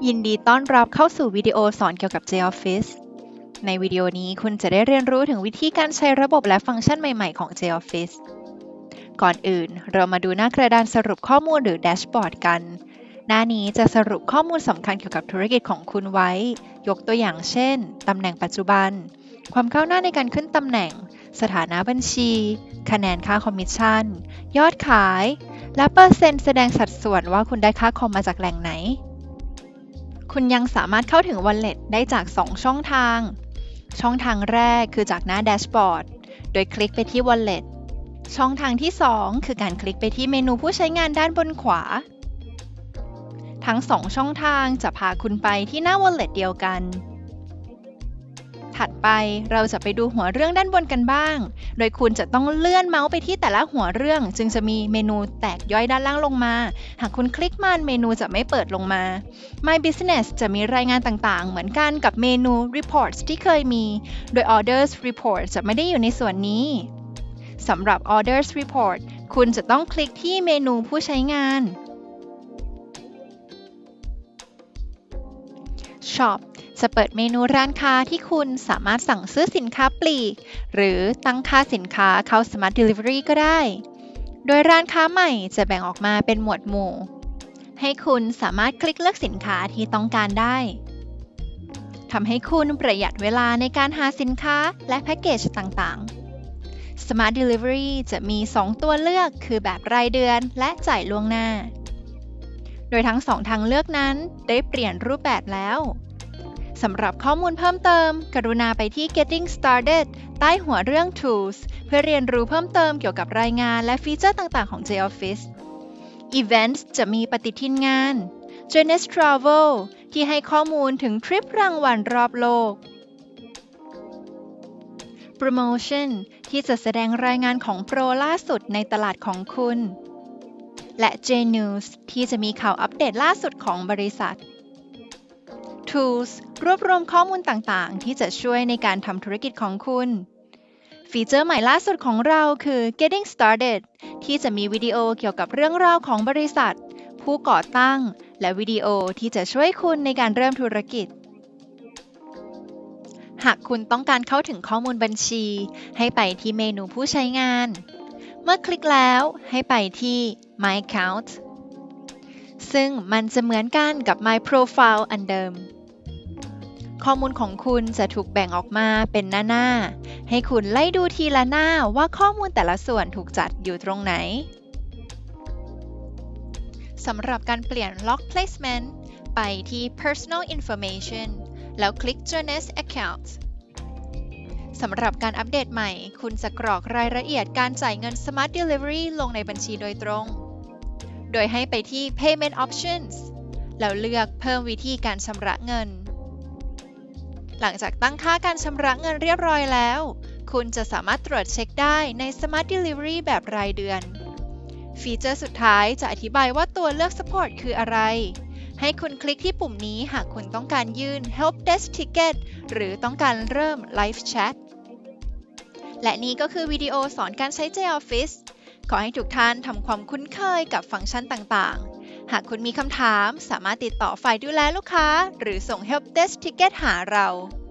ยินดีต้อนรับเข้าสู่วิดีโอสอนเกี่ยวกับ JOffice ในวิดีโอนี้คุณจะได้เรียนรู้ถึงวิธีการใช้ระบบและฟังก์ชันใหม่ๆของ JOffice ก่อนอื่นเรามาดูหน้ากระดานสรุปข้อมูลหรือแดชบอร์ดกันหน้านี้จะสรุปข้อมูลสำคัญเกี่ยวกับธุรกิจของคุณไว้ยกตัวอย่างเช่นตำแหน่งปัจจุบันความก้าวหน้าในการขึ้นตำแหน่งสถานะบัญชีคะแนนค่าคอมมิชชั่นยอดขายและเปอร์เซ็นต์แสดงสัดส่วนว่าคุณได้ค่าคอมมาจากแหล่งไหนคุณยังสามารถเข้าถึง Wallet ได้จาก 2 ช่องทาง ช่องทางแรกคือจากหน้าแดชบอร์ดโดยคลิกไปที่ Wallet ช่องทางที่ 2 คือการคลิกไปที่เมนูผู้ใช้งานด้านบนขวา ทั้ง 2 ช่องทางจะพาคุณไปที่หน้า Wallet เดียวกันถัดไปเราจะไปดูหัวเรื่องด้านบนกันบ้าง โดยคุณจะต้องเลื่อนเมาส์ไปที่แต่ละหัวเรื่องจึงจะมีเมนูแตกย่อยด้านล่างลงมา หากคุณคลิกมันเมนูจะไม่เปิดลงมา My Business จะมีรายงานต่างๆเหมือนกันกับเมนู Reports ที่เคยมี โดย Orders Report จะไม่ได้อยู่ในส่วนนี้ สำหรับ Orders Report คุณจะต้องคลิกที่เมนูผู้ใช้งาน Shopจะเปิดเมนูร้านค้าที่คุณสามารถสั่งซื้อสินค้าปลีกหรือตั้งค่าสินค้าเข้า Smart Delivery ก็ได้ โดยร้านค้าใหม่จะแบ่งออกมาเป็นหมวดหมู่ให้คุณสามารถคลิกเลือกสินค้าที่ต้องการได้ทำให้คุณประหยัดเวลาในการหาสินค้าและแพ็กเกจต่างๆ Smart Delivery จะมี 2 ตัวเลือกคือแบบรายเดือนและจ่ายล่วงหน้าโดยทั้ง 2 ทางเลือกนั้นได้เปลี่ยนรูปแบบแล้วสำหรับข้อมูลเพิ่มเติมกรุณาไปที่ Getting Started ใต้หัวเรื่อง Tools เพื่อเรียนรู้เพิ่มเติมเกี่ยวกับรายงานและฟีเจอร์ต่างๆของ JOffice Events จะมีปฏิทินงาน Journeys Travel ที่ให้ข้อมูลถึงทริปรางวัลรอบโลก Promotion ที่จะแสดงรายงานของโปรล่าสุดในตลาดของคุณและ JNews ที่จะมีข่าวอัปเดตล่าสุดของบริษัทTools รวบรวมข้อมูลต่างๆที่จะช่วยในการทำธุรกิจของคุณฟีเจอร์ใหม่ล่าสุดของเราคือ Getting Started ที่จะมีวิดีโอเกี่ยวกับเรื่องราวของบริษัทผู้ก่อตั้งและวิดีโอที่จะช่วยคุณในการเริ่มธุรกิจหากคุณต้องการเข้าถึงข้อมูลบัญชีให้ไปที่เมนูผู้ใช้งานเมื่อคลิกแล้วให้ไปที่ My Account ซึ่งมันจะเหมือนกันกับ My Profile อันเดิมข้อมูลของคุณจะถูกแบ่งออกมาเป็นหน้าๆให้คุณไล่ดูทีละหน้าว่าข้อมูลแต่ละส่วนถูกจัดอยู่ตรงไหนสำหรับการเปลี่ยน Lock Placement ไปที่ Personal Information แล้วคลิก Journeys Account สำหรับการอัปเดตใหม่คุณจะกรอกรายละเอียดการจ่ายเงิน Smart Delivery ลงในบัญชีโดยตรงโดยให้ไปที่ Payment Options แล้วเลือกเพิ่มวิธีการชำระเงินหลังจากตั้งค่าการชำระเงินเรียบร้อยแล้วคุณจะสามารถตรวจเช็คได้ใน Smart Delivery แบบรายเดือนฟีเจอร์สุดท้ายจะอธิบายว่าตัวเลือก Support คืออะไรให้คุณคลิกที่ปุ่มนี้หากคุณต้องการยื่น Help Desk Ticket หรือต้องการเริ่ม Live Chat และนี่ก็คือวิดีโอสอนการใช้ JOffice ขอให้ทุกท่านทำความคุ้นเคยกับฟังก์ชันต่างๆหากคุณมีคำถามสามารถติดต่อฝ่ายดูแลลูกค้าหรือส่ง Help Desk Ticket หาเรา